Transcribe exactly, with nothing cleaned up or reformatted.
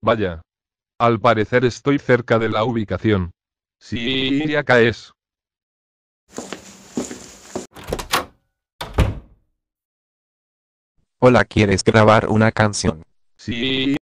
Vaya. Al parecer estoy cerca de la ubicación. Sí, acá es. Hola, ¿quieres grabar una canción? Sí.